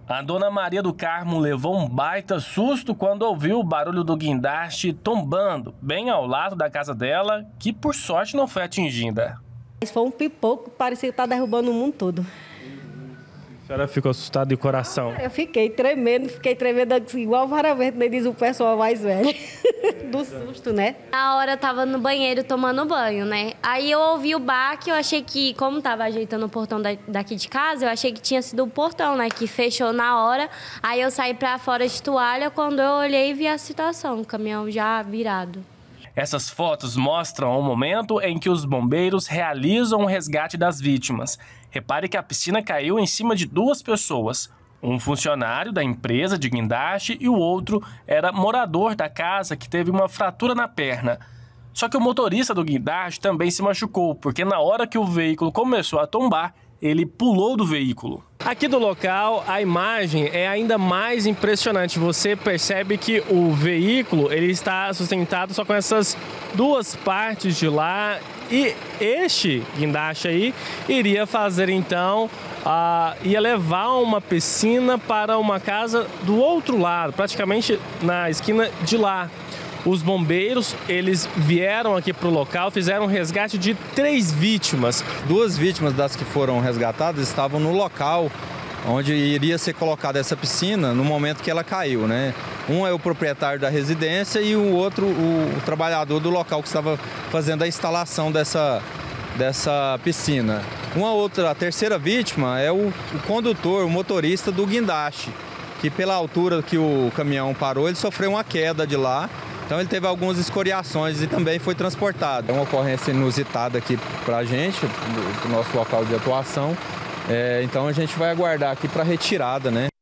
A dona Maria do Carmo levou um baita susto quando ouviu o barulho do guindaste tombando bem ao lado da casa dela, que por sorte não foi atingida. Foi um pipoco, parecia que tá derrubando o mundo todo. A senhora ficou assustada de coração? Eu fiquei tremendo igual varavento, nem diz o pessoal mais velho. Do susto, né? Na hora eu tava no banheiro tomando banho, né? Aí eu ouvi o baque, eu achei que, como tava ajeitando o portão daqui de casa, eu achei que tinha sido o portão, né? Que fechou na hora. Aí eu saí pra fora de toalha, quando eu olhei e vi a situação, o caminhão já virado. Essas fotos mostram o momento em que os bombeiros realizam o resgate das vítimas. Repare que a piscina caiu em cima de duas pessoas. Um funcionário da empresa de guindaste e o outro era morador da casa que teve uma fratura na perna. Só que o motorista do guindaste também se machucou, porque na hora que o veículo começou a tombar, ele pulou do veículo. Aqui do local, a imagem é ainda mais impressionante. Você percebe que o veículo ele está sustentado só com essas duas partes de lá. E este guindaste aí iria fazer então, ia levar uma piscina para uma casa do outro lado, praticamente na esquina de lá. Os bombeiros, eles vieram aqui para o local, fizeram um resgate de 3 vítimas. 2 vítimas das que foram resgatadas estavam no local onde iria ser colocada essa piscina no momento que ela caiu, né? Um é o proprietário da residência e o outro o trabalhador do local que estava fazendo a instalação dessa piscina. A terceira vítima é o condutor, o motorista do guindaste, que pela altura que o caminhão parou, ele sofreu uma queda de lá. Então ele teve algumas escoriações e também foi transportado. É uma ocorrência inusitada aqui para a gente, para o nosso local de atuação. Então a gente vai aguardar aqui para retirada, né?